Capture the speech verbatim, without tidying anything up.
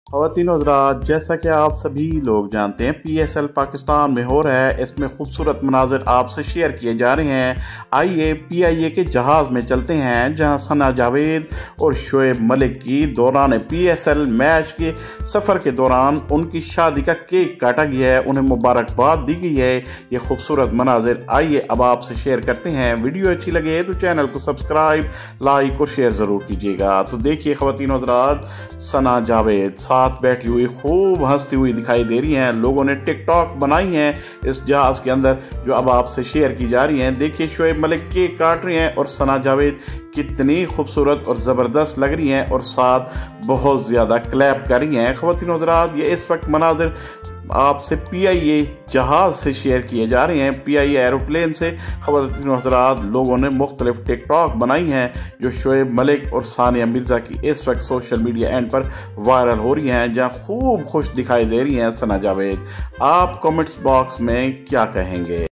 ख़वातीन और हज़रात, जैसा कि आप सभी लोग जानते हैं पी एस एल पाकिस्तान में हो रहा है। इसमें खूबसूरत मनाजिर आपसे शेयर किए जा रहे हैं। आइए पी आई ए के जहाज़ में चलते हैं, जहां सना जावेद और शोएब मलिक की दौरान पी एस एल मैच के सफ़र के दौरान उनकी शादी का केक काटा गया है, उन्हें मुबारकबाद दी गई है। ये खूबसूरत मनाजिर आइए अब आपसे शेयर करते हैं। वीडियो अच्छी लगे तो चैनल को सब्सक्राइब, लाइक और शेयर ज़रूर कीजिएगा। तो देखिए ख़वातीन और हज़रात, सना जावेद साथ बैठी हुई खूब हंसती हुई दिखाई दे रही हैं। लोगों ने टिकटॉक बनाई हैं इस जहाज़ के अंदर, जो अब आपसे शेयर की जा रही हैं। देखिए शोएब मलिक केक काट रहे हैं और सना जावेद कितनी खूबसूरत और ज़बरदस्त लग रही हैं और साथ बहुत ज़्यादा क्लैप कर रही हैं। ख़वातीन और हज़रात, ये इस वक्त मनाजिर आपसे पी आई ए जहाज़ से शेयर किए जा रहे हैं, पी आई ए एरोप्लेन से। ख़वातीन और हज़रात, लोगों ने मुख्तलिफ टिकटॉक बनाई हैं जो शोएब मलिक और सानिया मिर्ज़ा की इस वक्त सोशल मीडिया एंड पर वायरल हो रही हैं, जहां खूब खुश दिखाई दे रही हैं सना जावेद। आप कमेंट्स बॉक्स में क्या कहेंगे?